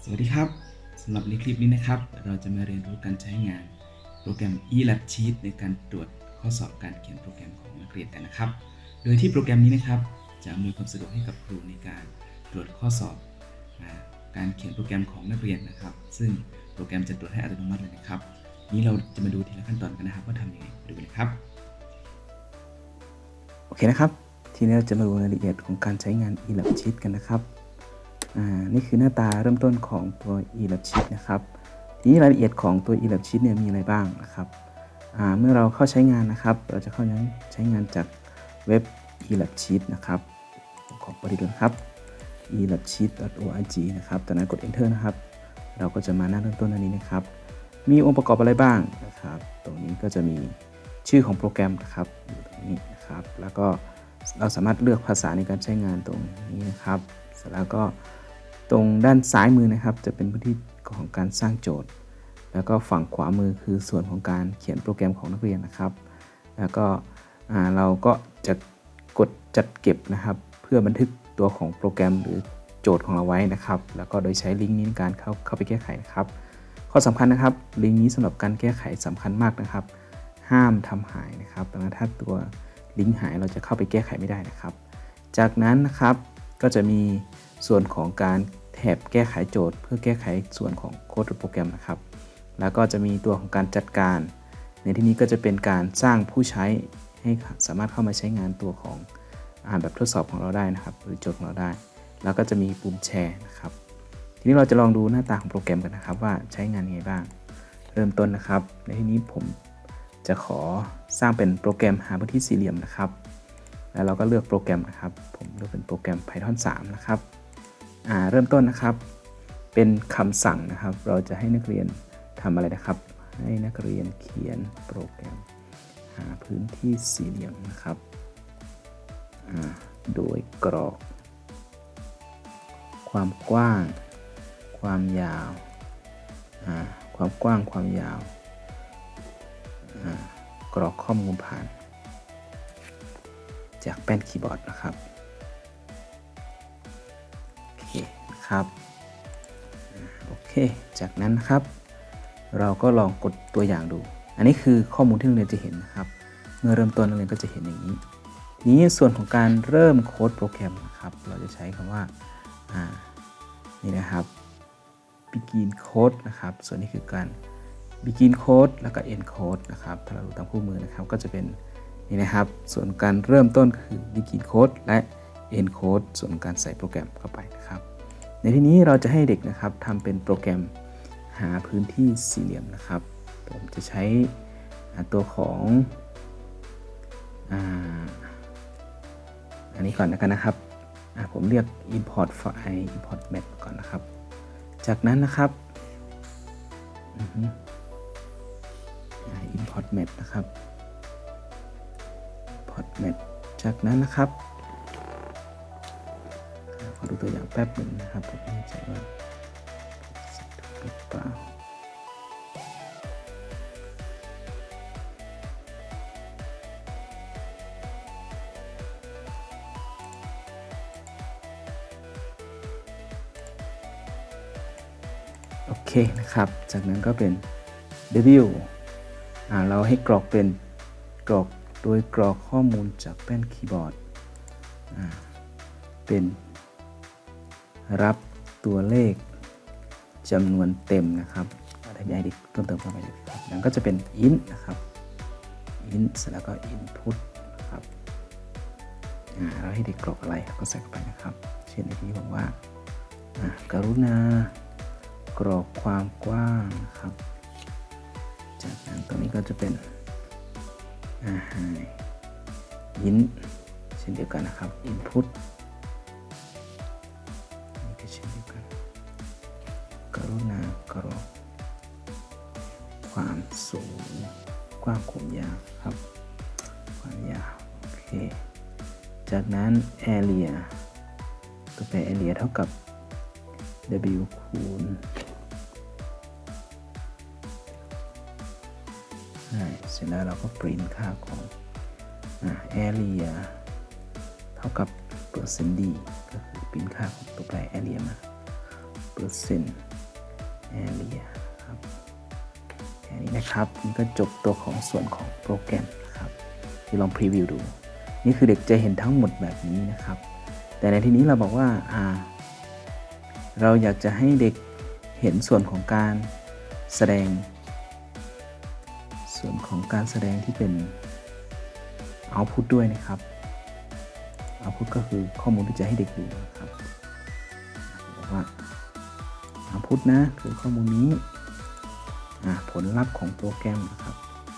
สวัสดีครับสำหรับในคลิปนี้นะครับเราจะมาเรียนรู้การใช้งานโปรแกรม eLab Sheet ในการตรวจข้อสอบการเขียนโปรแกรมของนักเรียนกันนะครับโดยที่โปรแกรมนี้นะครับจะอำนวยความสะดวกให้กับครูในการตรวจข้อสอบการเขียนโปรแกรมของนักเรียนนะครับซึ่งโปรแกรมจะตรวจให้อัตโนมัติเลยนะครับนี้เราจะมาดูทีละขั้นตอนกันนะครับว่าทำยังไงดูกันครับโอเคนะครับทีนี้เราจะมาดูรายละเอียดของการใช้งาน eLab Sheet กันนะครับนี่คือหน้าตาเริ่มต้นของตัว eLab Sheet นะครับทีนี้รายละเอียดของตัว eLab Sheet เนี่ยมีอะไรบ้างนะครับเมื่อเราเข้าใช้งานนะครับเราจะเข้าใช้งานจากเว็บ eLab Sheet นะครับขอเปิดดูนะครับ elabsheet.org นะครับจากนั้นกด enter นะครับเราก็จะมาหน้าเริ่มต้นอันนี้นะครับมีองค์ประกอบอะไรบ้างนะครับตรงนี้ก็จะมีชื่อของโปรแกรมนะครับอยู่ตรงนี้นะครับแล้วก็เราสามารถเลือกภาษาในการใช้งานตรงนี้นะครับเสร็จแล้วก็ตรงด้านซ้ายมือนะครับจะเป็นพื้นที่ของการสร้างโจทย์แล้วก็ฝั่งขวามือคือส่วนของการเขียนโปรแกรมของนักเรียนนะครับแล้วก็เราก็จะกดจัดเก็บนะครับเพื่อบันทึกตัวของโปรแกรมหรือโจทย์ของเราไว้นะครับแล้วก็โดยใช้ลิงก์นี้ในการเข้าไปแก้ไขนะครับข้อสำคัญนะครับลิงก์นี้สำหรับการแก้ไขสำคัญมากนะครับห้ามทำหายนะครับดังนั้นถ้าตัวลิงก์หายเราจะเข้าไปแก้ไขไม่ได้นะครับจากนั้นนะครับก็จะมีส่วนของการแถบแก้ไขโจทย์เพื่อแก้ไขส่วนของโค้ดโปรแกรมนะครับแล้วก็จะมีตัวของการจัดการในที่นี้ก็จะเป็นการสร้างผู้ใช้ให้สามารถเข้ามาใช้งานตัวของแบบทดสอบของเราได้นะครับหรือโจทย์ของเราได้แล้วก็จะมีปุ่มแชร์นะครับทีนี้เราจะลองดูหน้าตาของโปรแกรมกันนะครับว่าใช้งานยังไงบ้างเริ่มต้นนะครับในที่นี้ผมจะขอสร้างเป็นโปรแกรมหาพื้นที่สี่เหลี่ยมนะครับแล้วเราก็เลือกโปรแกรมนะครับผมเลือกเป็นโปรแกรม Python 3 นะครับเริ่มต้นนะครับเป็นคำสั่งนะครับเราจะให้นักเรียนทำอะไรนะครับให้นักเรียนเขียนโปรแกรมหาพื้นที่สี่เหลี่ยมนะครับโดยกรอกความกว้างความยาวความกว้างความยาวกรอกข้อมูลผ่านจากแป้นคีย์บอร์ดนะครับโอเคนะครับโอเคจากนั้นนะครับเราก็ลองกดตัวอย่างดูอันนี้คือข้อมูลที่นักเรียนจะเห็นนะครับเมื่อเริ่มต้นนักเรียนก็จะเห็นอย่างนี้นี้ส่วนของการเริ่มโค้ดโปรแกรมนะครับเราจะใช้คำว่านี่นะครับ begin code นะครับส่วนนี้คือการ begin code แล้วก็ end code นะครับถ้าเราดูตามคู่มือนะครับก็จะเป็นนี่นะครับส่วนการเริ่มต้นคือ begin code และ end code ส่วนการใส่โปรแกรมเข้าไปนะครับในที่นี้เราจะให้เด็กนะครับทำเป็นโปรแกรมหาพื้นที่สี่เหลี่ยมนะครับผมจะใช้ตัวของอันนี้ก่อนนะครับผมเรียก import file import map ก่อนนะครับจากนั้นนะครับimport map นะครับ import map จากนั้นนะครับขอดูตัวอย่างแป๊บหนึ่งนะครับผมไม่แน่ใจว่าถูกหรือเปล่าโอเคนะครับจากนั้นก็เป็น w เราให้กรอกเป็นกรอกโดยกรอกข้อมูลจากแป้นคีย์บอร์ดเป็นรับตัวเลขจำนวนเต็มนะครับถ้าอยากให้เด็กเติมเข้าไปครับนั้นก็จะเป็น int นะครับ int เสร็จแล้วก็ input นะครับเราให้เด็กกรอกอะไรก็ใส่เข้าไปนะครับเช่นในที่บอกว่ากรุณากรอกความกว้างนะครับจากนั้นตรงนี้ก็จะเป็นint เช่นเดียวกันนะครับ input นี่ก็เช่นเดียวกันกรุณากรอกความสูงกว้างความยาวครับความยาวโอเคจากนั้น area ตัวแปร area เท่ากับ w คูณเสร็จแล้วเราก็ print ค่าของarea เท่ากับ%d ก็คือ print ค่าของตัวแปร area มา%d area ครับแค่นี้นะครับนี่ก็จบตัวของส่วนของโปรแกรมนะครับที่ลองพรีวิวดูนี่คือเด็กจะเห็นทั้งหมดแบบนี้นะครับแต่ในที่นี้เราบอกว่าเราอยากจะให้เด็กเห็นส่วนของการแสดงที่เป็น output ด้วยนะครับ output ก็คือข้อมูลที่จะให้เด็กดูนะครับบอกว่า output นะคือข้อมูลนี้ผลลัพธ์ของโปรแกรมนะครับ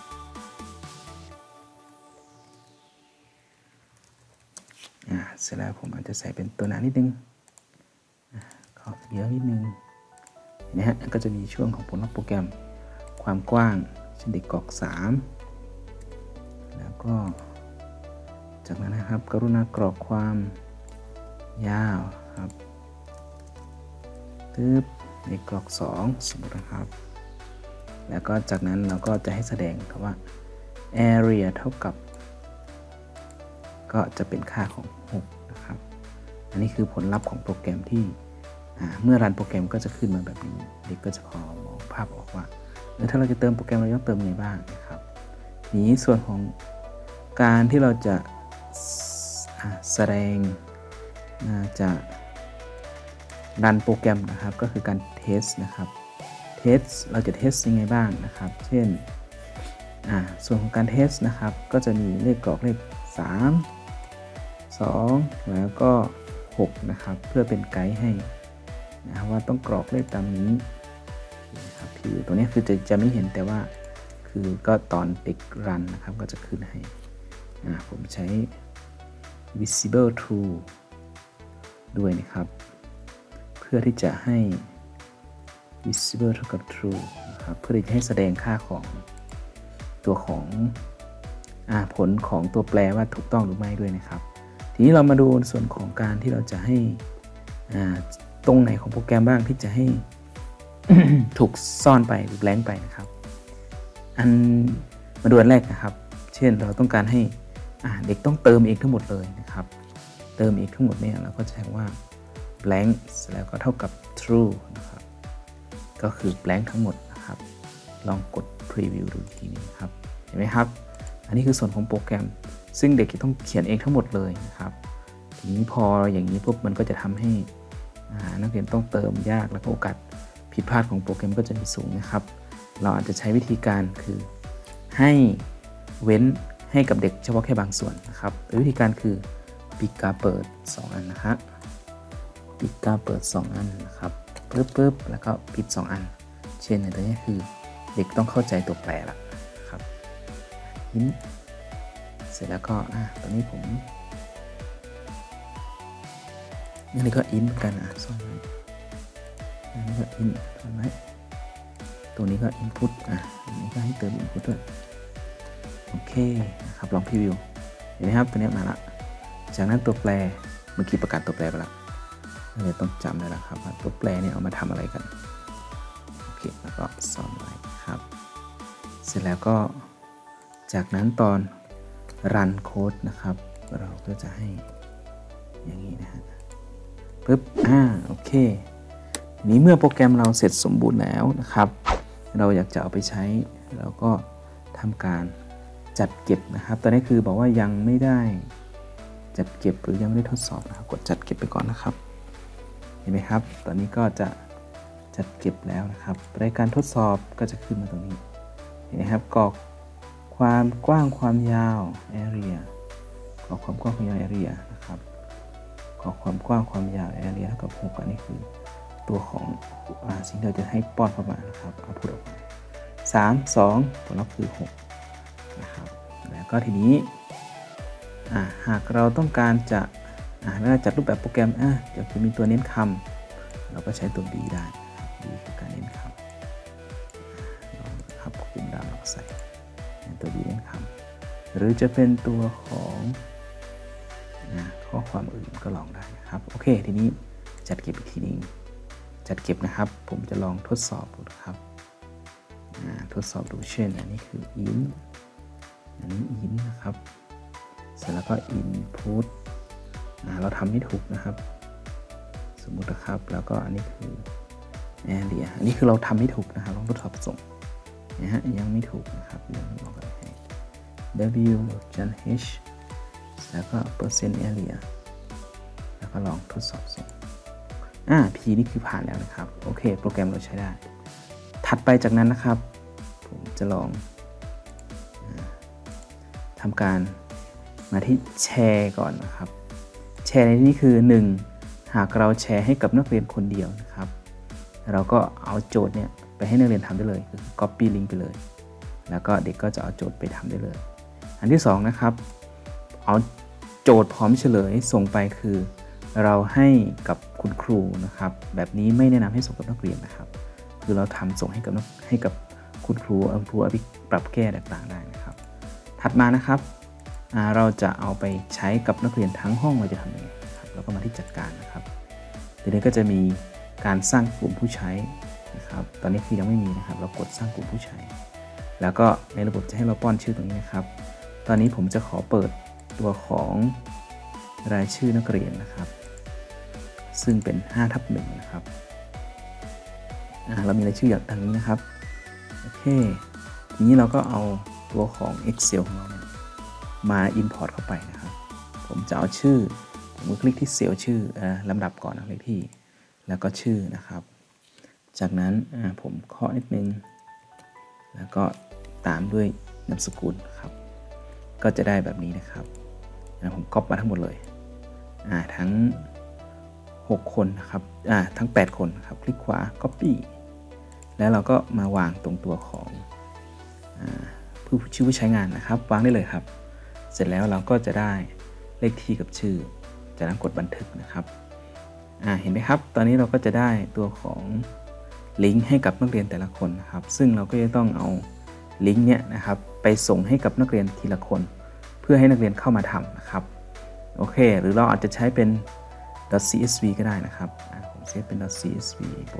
เสร็จแล้วผมอาจจะใส่เป็นตัวหนานิดนึงขอเยอะนิดนึงนะฮะก็จะมีช่วงของผลลัพธ์โปรแกรมความกว้างเช่นเด็กกรอก3แล้วก็จากนั้นนะครับกรุณากรอกความยาวครับเด็กกรอก2สมมตินะครับแล้วก็จากนั้นเราก็จะให้แสดงคำว่า area เท่ากับก็จะเป็นค่าของ6นะครับอันนี้คือผลลัพธ์ของโปรแกรมที่เมื่อรันโปรแกรมก็จะขึ้นมาแบบนี้เด็กก็จะพอมองภาพออกว่าถ้าเราจะเติมโปรแกรมเราต้องเติมไงบ้างนะครับนี้ส่วนของการที่เราจะแสดงจะรันโปรแกรมนะครับก็คือการเทสนะครับเราจะเทสยังไงบ้างนะครับเช่นส่วนของการเทสนะครับก็จะมีเลขกรอกเลข3 2แล้วก็6นะครับเพื่อเป็นไกด์ให้นะว่าต้องกรอกเลขตามนี้นะครับที่ตัวนี้คือจะไม่เห็นแต่ว่าคือก็ตอนเด็กรันนะครับก็จะขึ้นให้ผมใช้ visible true ด้วยนะครับเพื่อที่จะให้ visible เท่ากับ true นะครับเพื่อที่จะให้แสดงค่าของตัวของผลของตัวแปรว่าถูกต้องหรือไม่ด้วยนะครับทีนี้เรามาดูส่วนของการที่เราจะให้ตรงไหนของโปรแกรมบ้างที่จะให้ ถูกซ่อนไปหรือแบงค์ไปนะครับมาดูอันแรกนะครับเช่นเราต้องการให้เด็กต้องเติมเองทั้งหมดเลยนะครับเติมเองทั้งหมดเนี่ยเราก็จะใช้ว่า blank แล้วก็เท่ากับ true นะครับก็คือ blank ทั้งหมดนะครับลองกด preview ดูทีนี้ครับเห็นไหมครับอันนี้คือส่วนของโปรแกรมซึ่งเด็กจะต้องเขียนเองทั้งหมดเลยนะครับทีนี้พออย่างนี้ปุ๊บมันก็จะทำให้นักเรียนต้องเติมยากแล้วก็โอกาสผิดพลาดของโปรแกรมก็จะมีสูงนะครับเราอาจจะใช้วิธีการคือให้เว้นให้กับเด็กเฉพาะแค่บางส่วนนะครับโดยวิธีการคือปิดกาเปิด2อันนะครับปิดกาเปิด2อันนะครับปึ๊บแล้วก็ปิด2อันเช่นในตัวนี้คือเด็กต้องเข้าใจตัวแปรละครับเสร็จแล้วก็ตอนนี้ผมนี่ก็อินกันซ่อนไว้นี่ก็อินซ่อนไว้ตัวนี้ก็ input อันนี้ก็ให้เติม input ด้วยโอเคนะครับลองพรีวิวเห็นไหมครับตัวนี้มาละจากนั้นตัวแปรเมื่อกี้ประกาศตัวแปรไปละเราต้องจำได้แล้วครับว่าตัวแปรเนี่ยเอามาทำอะไรกันโอเคแล้วก็ซ่อนไว้ครับเสร็จแล้วก็จากนั้นตอนรันโค้ดนะครับเราก็จะให้อย่างนี้นะฮะปึ๊บโอเคทีนี้เมื่อโปรแกรมเราเสร็จสมบูรณ์แล้วนะครับเราอยากจะเอาไปใช้เราก็ทำการจัดเก็บนะครับตอนนี้คือบอกว่ายังไม่ได้จัดเก็บหรือยังไม่ได้ทดสอบนะครับกดจัดเก็บไปก่อนนะครับเห็นไหมครับตอนนี้ก็จะจัดเก็บแล้วนะครับรายการทดสอบก็จะขึ้นมาตรงนี้เห็นไหมครับกรอกความกว้างความยาว area กรอกความกว้างความยาว area นะครับกรอกความกว้างความยาว area เท่ากับ6อันนี้คือตัวของสิ่งที่เราจะให้ป้อนเข้ามานะครับเอาพูดออกมา3 2ผลลัพธ์คือ6นะครับแล้วก็ทีนี้หากเราต้องการจะเวลาจัดรูปแบบโปรแกรมอยากจะมีตัวเน้นคำเราก็ใช้ตัว B ได้ B คือการเน้นคำครับคุมดาวเราใส่ตัว B เน้นคำหรือจะเป็นตัวของข้อความอื่นก็ลองได้นะครับโอเคทีนี้จัดเก็บอีกทีนึงจัดเก็บนะครับผมจะลองทดสอบดูครับทดสอบดูเช่นอันนี้คือ in อันนี้ in นะครับเสร็จแล้วก็ input เราทำให้ถูกนะครับสมมุตินะครับแล้วก็อันนี้คือ area อันนี้คือเราทำไม่ถูกนะครับลองทดสอบส่งนะฮะยังไม่ถูกนะครับเดี๋ยวลองกันให้ w.h แล้วก็ %area แล้วก็ลองทดสอบส่งp นี่คือผ่านแล้วนะครับโอเคโปรแกรมเราใช้ได้ถัดไปจากนั้นนะครับผมจะลองทำการมาที่แชร์ก่อนนะครับแชร์ในที่นี้คือ 1. หากเราแชร์ให้กับนักเรียนคนเดียวนะครับเราก็เอาโจทย์เนี่ยไปให้นักเรียนทำได้เลยคือ copy link ไปเลยแล้วก็เด็กก็จะเอาโจทย์ไปทำได้เลยอันที่2นะครับเอาโจทย์พร้อมเฉลยส่งไปคือเราให้กับคุณครูนะครับแบบนี้ไม่แนะนำให้ส่งกับนักเรียนนะครับคือเราทำส่งให้กับคุณครูครูเอาไปปรับแก้ต่างๆได้นะครับถัดมานะครับเราจะเอาไปใช้กับนักเรียนทั้งห้องเราจะทำยังไงนะครับเราก็มาที่จัดการนะครับทีนี้ก็จะมีการสร้างกลุ่มผู้ใช้นะครับตอนนี้คือยังไม่มีนะครับเรากดสร้างกลุ่มผู้ใช้แล้วก็ในระบบจะให้เราป้อนชื่อตรงนี้นะครับตอนนี้ผมจะขอเปิดตัวของรายชื่อนักเรียนนะครับซึ่งเป็น 5/1 นะครับเรามีรายชื่ออย่างดังนี้นะครับโอเคทีนี้เราก็เอาตัวของ Excel ของเราเนี่ยมา Import เข้าไปนะครับผมจะเอาชื่อผมคลิกที่เซลล์ชื่อลำดับก่อนนะเลขที่แล้วก็ชื่อนะครับจากนั้นผมเคาะนิดนึงแล้วก็ตามด้วยนามสกุลครับก็จะได้แบบนี้นะครับผมก๊อปมาทั้งหมดเลยทั้ง6คนนะครับทั้ง8คนครับคลิกขวา Copy แล้วเราก็มาวางตรงตัวของชื่อผู้ใช้งานนะครับวางได้เลยครับเสร็จแล้วเราก็จะได้เลขที่กับชื่อจากนั้นกดบันทึกนะครับเห็นไหมครับตอนนี้เราก็จะได้ตัวของลิงก์ให้กับนักเรียนแต่ละคนนะครับซึ่งเราก็จะต้องเอาลิงก์เนี้ยนะครับไปส่งให้กับนักเรียนทีละคนเพื่อให้นักเรียนเข้ามาทำนะครับโอเคหรือเราอาจจะใช้เป็น .csv ก็ได้นะครับผมเซฟเป็น .csv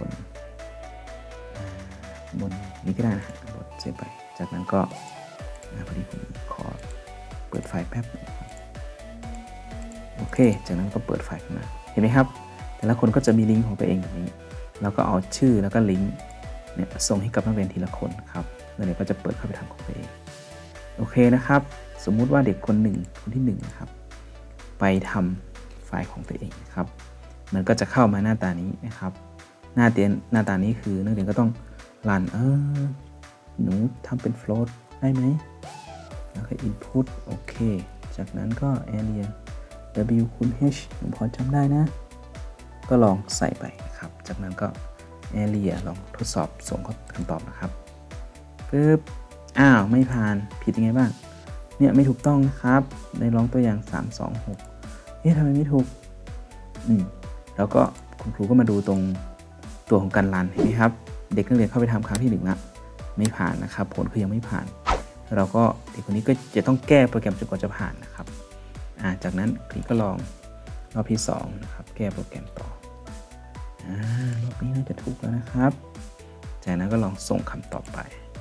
บนนี้ก็ได้นะกดเซฟไปจากนั้นก็พอดีผมขอเปิดไฟล์แป๊บนึงครับโอเคจากนั้นก็เปิดไฟล์ขึ้นมาเห็นไหมครับแต่ละคนก็จะมีลิงก์ของตัวเองแบบนี้เราก็เอาชื่อแล้วก็ลิงก์เนี่ยส่งให้กับนักเรียนทีละคนครับแล้วเด็กก็จะเปิดเข้าไปทำของตัวเองโอเคนะครับสมมุติว่าเด็กคนที่1นะครับไปทำไฟล์ของตัวเองนะครับมันก็จะเข้ามาหน้าตานี้นะครับหน้าตานี้คือนักเรียนก็ต้องรันหนูทำเป็น float ได้ไหมแล้วก็ input โอเคจากนั้นก็ area w คูณ h หนูพอจำได้นะก็ลองใส่ไปนะครับจากนั้นก็ area ลองทดสอบส่งคำตอบนะครับปึ๊บไม่ผ่านผิดยังไงบ้างเนี่ยไม่ถูกต้องนะครับในลองตัวอย่าง326ทำไมไม่ถูกแล้วก็คุณครูก็มาดูตรงตัวของการรันเห็นไหมครับเด็กนักเรียนเข้าไปทำครั้งที่1ละไม่ผ่านนะครับผลคือยังไม่ผ่านเราก็เด็กคนนี้ก็จะต้องแก้โปรแกรมจนกว่าจะผ่านนะครับจากนั้นคลิกก็ลองรอบที่2นะครับแก้โปรแกรมต่อรอบนี้น่าจะถูกแล้วนะครับจากนั้นก็ลองส่งคำตอบไป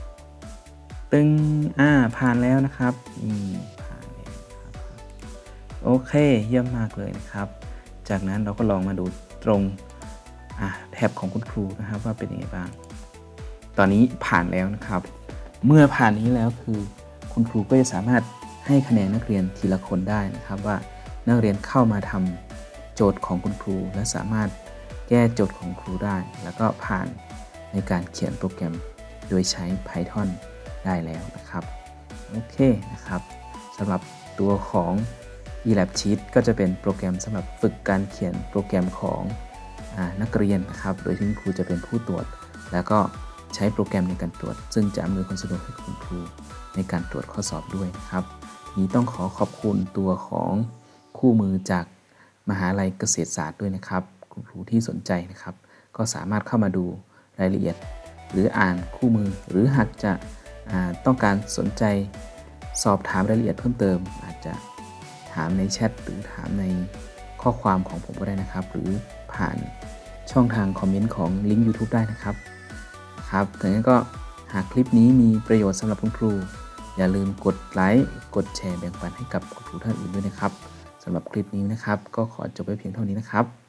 ผ่านแล้วนะครับผ่านแล้วครับโอเคเยี่ยมมากเลยนะครับจากนั้นเราก็ลองมาดูตรงแท็บของคุณครูนะครับว่าเป็นยังไงบ้างตอนนี้ผ่านแล้วนะครับเมื่อผ่านนี้แล้วคือคุณครูก็จะสามารถให้คะแนนนักเรียนทีละคนได้นะครับว่านักเรียนเข้ามาทำโจทย์ของคุณครูและสามารถแก้โจทย์ของครูได้แล้วก็ผ่านในการเขียนโปรแกรมโดยใช้ Python ได้แล้วนะครับโอเคนะครับสำหรับตัวของ eLab Sheet ก็จะเป็นโปรแกรมสำหรับฝึกการเขียนโปรแกรมของนักเรียนนะครับโดยที่ครูจะเป็นผู้ตรวจแล้วก็ใช้โปรแกรมในการตรวจซึ่งจะอำนวยความสะดวกให้คุณครูในการตรวจข้อสอบด้วยนะครับนี้ต้องขอบคุณตัวของคู่มือจากมหาลัยเกษตรศาสตร์ด้วยนะครับคุณครูที่สนใจนะครับก็สามารถเข้ามาดูรายละเอียดหรืออ่านคู่มือหรือหากจะต้องการสนใจสอบถามรายละเอียดเพิ่มเติมอาจจะถามในแชทหรือถามในข้อความของผมก็ได้นะครับหรือผ่านช่องทางคอมเมนต์ของลิงก์ YouTube ได้นะครับดังนั้นก็หากคลิปนี้มีประโยชน์สำหรับคุณครูอย่าลืมกดไลค์กดแชร์แบ่งปันให้กับคุณครูท่านอื่นด้วยนะครับสำหรับคลิปนี้นะครับก็ขอจบไว้เพียงเท่านี้นะครับ